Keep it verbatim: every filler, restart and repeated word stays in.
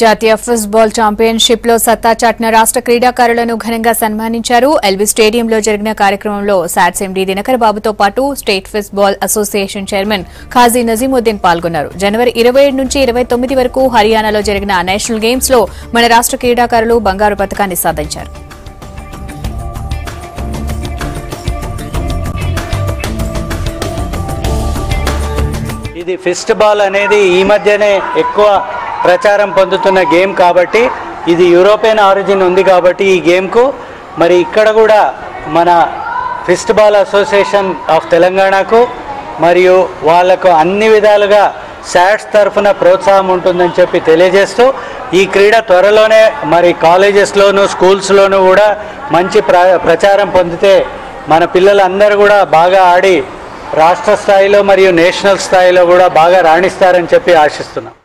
జాతీయ football championship లో సత్తా చాటిన రాష్ట్ర క్రీడాకారులను ఘనంగా సన్మానించారు. ఎల్బీ స్టేడియంలో జరిగిన కార్యక్రమంలో సాట్స్ ఎండీ దినకర్ బాబుతో పాటు state football association chairman Khaji Nazimuddin పాల్గొన్నారు. జనవరి ఇరవై ఏడు నుంచి ఇరవై తొమ్మిది వరకు హర్యానాలో జరిగిన నేషనల్ గేమ్స్ లో మన రాష్ట్ర క్రీడాకారులు బంగారు పతకాన్ని సాధించారు. ఇది ఫిస్ట్ బాల్ అనేది ఈ మధ్యనే ఎక్కువ ప్రచారం పొందుతున్న గేమ్ కాబట్టి ఇది యూరోపియన్ ఆరిజిన్ ఉంది కాబట్టి ఈ గేమ్కు మరి ఇక్కడ కూడా మన ఫిస్ట్ బాల్ అసోసియేషన్ ఆఫ్ తెలంగాణకు మరియు వాళ్లకు అన్ని విధాలుగా సాట్స్ తరఫున ప్రోత్సాహం ఉంటుందని చెప్పి తెలియజేస్తూ ఈ క్రీడ త్వరలోనే మరి కాలేజెస్లోను స్కూల్స్లోనూ కూడా మంచి ప్ర ప్రచారం పొందితే మన పిల్లలందరూ కూడా బాగా ఆడి రాష్ట్ర స్థాయిలో మరియు నేషనల్ స్థాయిలో కూడా బాగా రాణిస్తారని చెప్పి ఆశిస్తున్నాం.